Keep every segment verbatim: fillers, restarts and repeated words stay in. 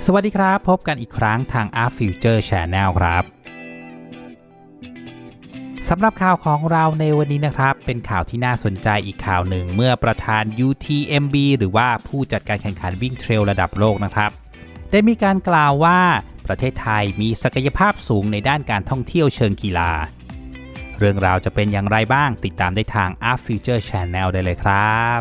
สวัสดีครับพบกันอีกครั้งทาง Art Future Channel ครับสำหรับข่าวของเราในวันนี้นะครับเป็นข่าวที่น่าสนใจอีกข่าวหนึ่งเมื่อประธาน ยู ที เอ็ม บี หรือว่าผู้จัดการแข่งขันวิ่งเทรลระดับโลกนะครับได้มีการกล่าวว่าประเทศไทยมีศักยภาพสูงในด้านการท่องเที่ยวเชิงกีฬาเรื่องราวจะเป็นอย่างไรบ้างติดตามได้ทาง Art Future Channel ได้เลยครับ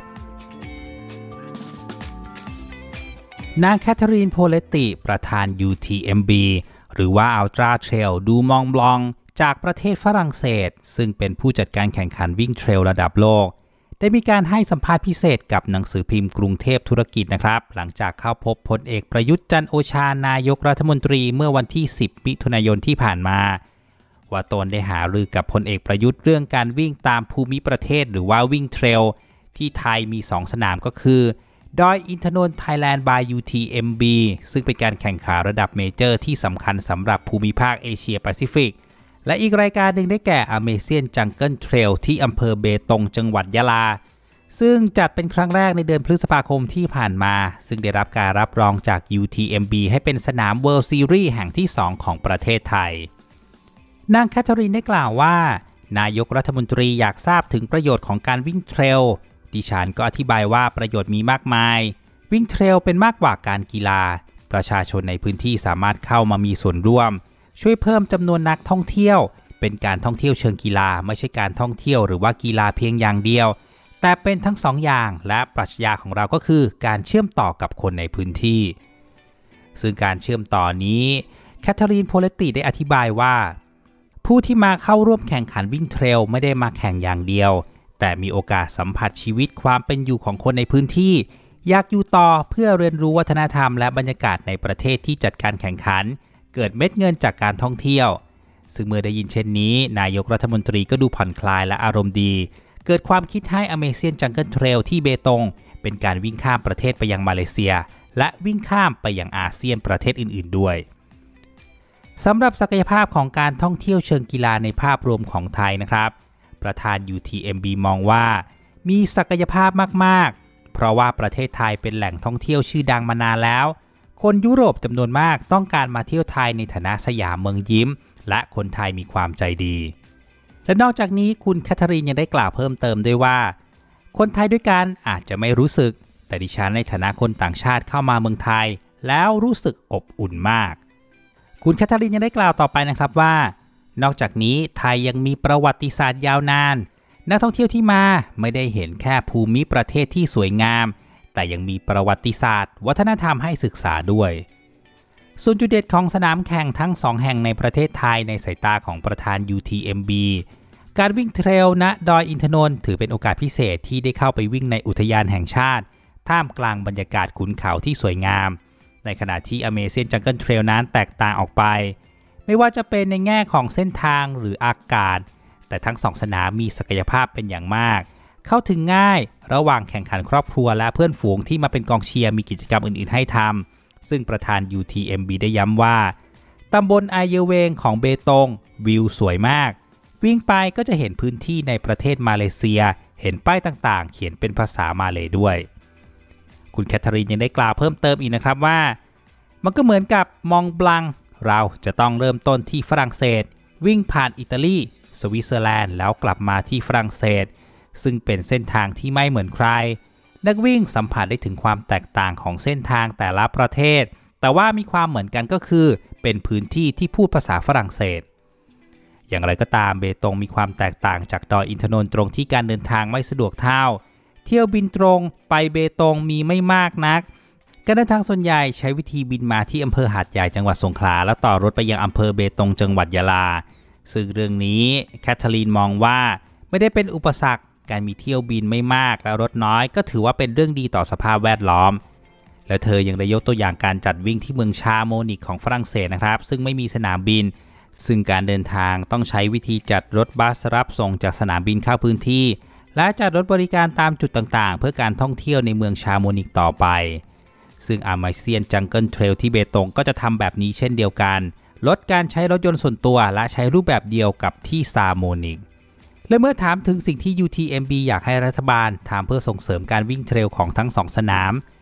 นางแคทเธอรีนโพเลตติประธาน ยู ที เอ็ม บี หรือว่า Ultra Trail du Mont Blanc จากประเทศฝรั่งเศสซึ่งเป็นผู้จัดการแข่งขันวิ่งเทรลระดับโลกได้มีการให้สัมภาษณ์พิเศษกับหนังสือพิมพ์กรุงเทพธุรกิจนะครับหลังจากเข้าพบพลเอกประยุทธ์จันทร์โอชานายกรัฐมนตรีเมื่อวันที่สิบมิถุนายนที่ผ่านมาว่าตนได้หารือกับพลเอกประยุทธ์เรื่องการวิ่งตามภูมิประเทศหรือว่าวิ่งเทรลที่ไทยมีสองสนามก็คือดอยอินทนนท์ Thailand by ยู ที เอ็ม บี ซึ่งเป็นการแข่งขันระดับเมเจอร์ที่สำคัญสำหรับภูมิภาคเอเชียแปซิฟิกและอีกรายการหนึ่งได้แก่ Amazing Jungle Trail ที่อำเภอเบตงจังหวัดยะลาซึ่งจัดเป็นครั้งแรกในเดือนพฤษภาคมที่ผ่านมาซึ่งได้รับการรับรองจาก ยู ที เอ็ม บี ให้เป็นสนาม World Series แห่งที่สองของประเทศไทยนางแคทเธอรีนได้กล่าวว่านายกรัฐมนตรีอยากทราบถึงประโยชน์ของการวิ่งเทรลดิฉันก็อธิบายว่าประโยชน์มีมากมายวิ่งเทรลเป็นมากกว่าการกีฬาประชาชนในพื้นที่สามารถเข้ามามีส่วนร่วมช่วยเพิ่มจำนวนนักท่องเที่ยวเป็นการท่องเที่ยวเชิงกีฬาไม่ใช่การท่องเที่ยวหรือว่ากีฬาเพียงอย่างเดียวแต่เป็นทั้งสองอย่างและปรัชญาของเราก็คือการเชื่อมต่อกับคนในพื้นที่ซึ่งการเชื่อมต่อนี้แคทเธอรีนโพเลตติได้อธิบายว่าผู้ที่มาเข้าร่วมแข่งขันวิ่งเทรลไม่ได้มาแข่งอย่างเดียวแต่มีโอกาสสัมผัสชีวิตความเป็นอยู่ของคนในพื้นที่อยากอยู่ต่อเพื่อเรียนรู้วัฒนธรรมและบรรยากาศในประเทศที่จัดการแข่งขันเกิดเม็ดเงินจากการท่องเที่ยวซึ่งเมื่อได้ยินเช่นนี้นายกรัฐมนตรีก็ดูผ่อนคลายและอารมณ์ดีเกิดความคิดให้ Amazing Jungle Trail ที่เบตงเป็นการวิ่งข้ามประเทศไปยังมาเลเซียและวิ่งข้ามไปยังอาเซียนประเทศอื่นๆด้วยสำหรับศักยภาพของการท่องเที่ยวเชิงกีฬาในภาพรวมของไทยนะครับประธาน ยู ที เอ็ม บี มองว่ามีศักยภาพมากๆเพราะว่าประเทศไทยเป็นแหล่งท่องเที่ยวชื่อดังมานานแล้วคนยุโรปจำนวนมากต้องการมาเที่ยวไทยในฐานะสยามเมืองยิ้มและคนไทยมีความใจดีและนอกจากนี้คุณแคทเธอรีนยังได้กล่าวเพิ่มเติมด้วยว่าคนไทยด้วยกันอาจจะไม่รู้สึกแต่ดิฉันในฐานะคนต่างชาติเข้ามาเมืองไทยแล้วรู้สึกอบอุ่นมากคุณแคทเธอรีนยังได้กล่าวต่อไปนะครับว่านอกจากนี้ไทยยังมีประวัติศาสตร์ยาวนานนักท่องเที่ยวที่มาไม่ได้เห็นแค่ภูมิประเทศที่สวยงามแต่ยังมีประวัติศาสตร์วัฒนธรรมให้ศึกษาด้วยส่วนจุดเด่นของสนามแข่งทั้งสองแห่งในประเทศไทยในสายตาของประธาน ยู ที เอ็ม บี การวิ่งเทรลณดอยอินทนนท์ถือเป็นโอกาสพิเศษที่ได้เข้าไปวิ่งในอุทยานแห่งชาติท่ามกลางบรรยากาศขุนเขาที่สวยงามในขณะที่ Amazing Jungle Trail นั้นแตกต่างออกไปไม่ว่าจะเป็นในแง่ของเส้นทางหรืออากาศแต่ทั้งสองสนามมีศักยภาพเป็นอย่างมากเข้าถึงง่ายระหว่างแข่งขันครอบครัวและเพื่อนฝูงที่มาเป็นกองเชียร์มีกิจกรรมอื่นๆให้ทำซึ่งประธาน ยู ที เอ็ม บี ได้ย้ำว่าตำบลไอเยเวงของเบตงวิวสวยมากวิ่งไปก็จะเห็นพื้นที่ในประเทศมาเลเซียเห็นป้ายต่างๆเขียนเป็นภาษามาเลย์ด้วยคุณแคทเธอรีนยังได้กล่าวเพิ่มเติมอีกนะครับว่ามันก็เหมือนกับมองบลังเราจะต้องเริ่มต้นที่ฝรั่งเศสวิ่งผ่านอิตาลีสวิตเซอร์แลนด์แล้วกลับมาที่ฝรั่งเศสซึ่งเป็นเส้นทางที่ไม่เหมือนใครนักวิ่งสัมผัสได้ถึงความแตกต่างของเส้นทางแต่ละประเทศแต่ว่ามีความเหมือนกันก็คือเป็นพื้นที่ที่พูดภาษาฝรั่งเศสอย่างไรก็ตามเบตงมีความแตกต่างจากดอยอินทนนท์ตรงที่การเดินทางไม่สะดวกเท่าเที่ยวบินตรงไปเบตงมีไม่มากนักการเดินทางส่วนใหญ่ใช้วิธีบินมาที่อำเภอหาดใหญ่จังหวัดสงขลาแล้วต่อรถไปยังอำเภอเบตงจังหวัดยะลาซึ่งเรื่องนี้แคทเธอรีนมองว่าไม่ได้เป็นอุปสรรคการมีเที่ยวบินไม่มากและรถน้อยก็ถือว่าเป็นเรื่องดีต่อสภาพแวดล้อมและเธอยังได้ยกตัวอย่างการจัดวิ่งที่เมืองชาโมนิกของฝรั่งเศสนะครับซึ่งไม่มีสนามบินซึ่งการเดินทางต้องใช้วิธีจัดรถบัสรับส่งจากสนามบินเข้าพื้นที่และจัดรถบริการตามจุดต่างๆเพื่อการท่องเที่ยวในเมืองชาโมนิกต่อไปซึ่ง Amazing Jungle Trail ที่เบตงก็จะทำแบบนี้เช่นเดียวกันลดการใช้รถยนต์ส่วนตัวและใช้รูปแบบเดียวกับที่ซาโมนิกและเมื่อถามถึงสิ่งที่ ยู ที เอ็ม บี อยากให้รัฐบาลทำเพื่อส่งเสริมการวิ่งเทรลของทั้งสองสนาม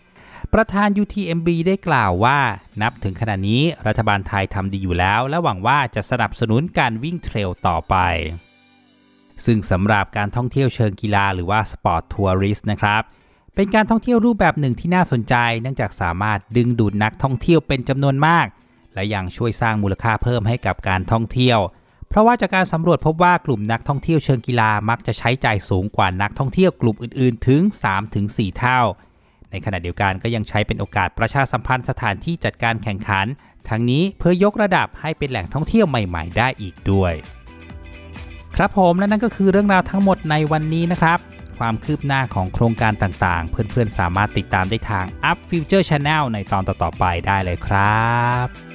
ประธาน ยู ที เอ็ม บี ได้กล่าวว่านับถึงขณะนี้รัฐบาลไทยทำดีอยู่แล้วและหวังว่าจะสนับสนุนการวิ่งเทรลต่อไปซึ่งสำหรับการท่องเที่ยวเชิงกีฬาหรือว่าสปอร์ตทัวริสต์นะครับเป็นการท่องเที่ยวรูปแบบหนึ่งที่น่าสนใจเนื่องจากสามารถดึงดูดนักท่องเที่ยวเป็นจำนวนมากและยังช่วยสร้างมูลค่าเพิ่มให้กับการท่องเที่ยวเพราะว่าจากการสำรวจพบว่ากลุ่มนักท่องเที่ยวเชิงกีฬามักจะใช้จ่ายสูงกว่านักท่องเที่ยวกลุ่มอื่นๆถึง สามถึงสี่ เท่าในขณะเดียวกันก็ยังใช้เป็นโอกาสประชาสัมพันธ์สถานที่จัดการแข่งขันทั้งนี้เพื่อยกระดับให้เป็นแหล่งท่องเที่ยวใหม่ๆได้อีกด้วยครับผมและนั่นก็คือเรื่องราวทั้งหมดในวันนี้นะครับความคืบหน้าของโครงการต่างๆเพื่อนๆสามารถติดตามได้ทาง Up Future Channel ในตอนต่อๆไปได้เลยครับ